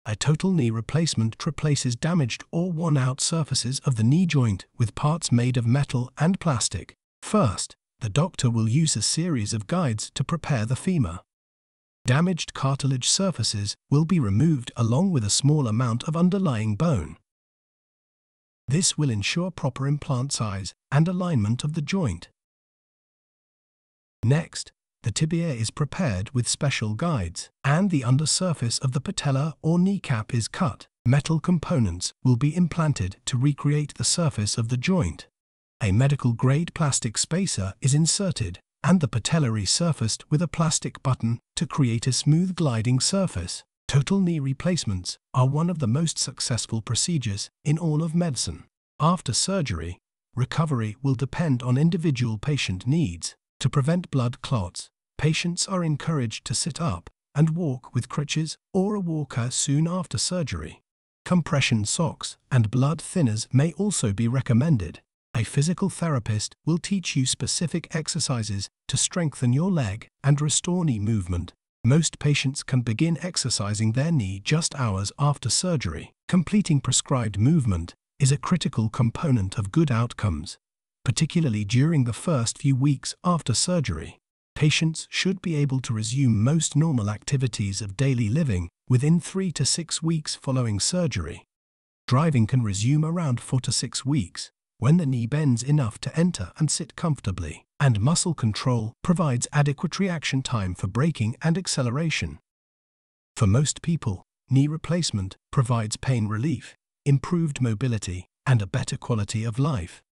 A total knee replacement replaces damaged or worn-out surfaces of the knee joint with parts made of metal and plastic. First, the doctor will use a series of guides to prepare the femur. Damaged cartilage surfaces will be removed along with a small amount of underlying bone. This will ensure proper implant size and alignment of the joint. Next, the tibia is prepared with special guides, and the undersurface of the patella or kneecap is cut. Metal components will be implanted to recreate the surface of the joint. A medical-grade plastic spacer is inserted, and the patella resurfaced with a plastic button to create a smooth gliding surface. Total knee replacements are one of the most successful procedures in all of medicine. After surgery, recovery will depend on individual patient needs. To prevent blood clots, patients are encouraged to sit up and walk with crutches or a walker soon after surgery. Compression socks and blood thinners may also be recommended. A physical therapist will teach you specific exercises to strengthen your leg and restore knee movement. Most patients can begin exercising their knee just hours after surgery. Completing prescribed movement is a critical component of good outcomes, particularly during the first few weeks after surgery. Patients should be able to resume most normal activities of daily living within 3 to 6 weeks following surgery. Driving can resume around 4 to 6 weeks, when the knee bends enough to enter and sit comfortably, and muscle control provides adequate reaction time for braking and acceleration. For most people, knee replacement provides pain relief, improved mobility, and a better quality of life.